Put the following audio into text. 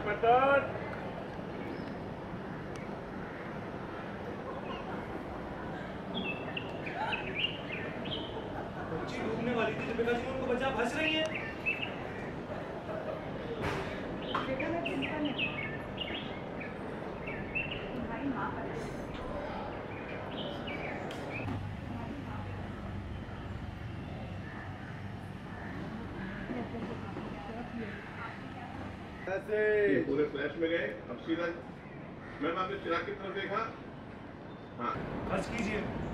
पटन। बच्ची डूबने वाली थी, दीपिका जी उनको बचा, हंस रही है। बेटा मैं चिंता नहीं, तुम्हारी माँ का ऐसे पूरे फ्लैश में गए। अब सीधा मैम आपने चिराग की तरफ देखा। हाँ हंस कीजिए।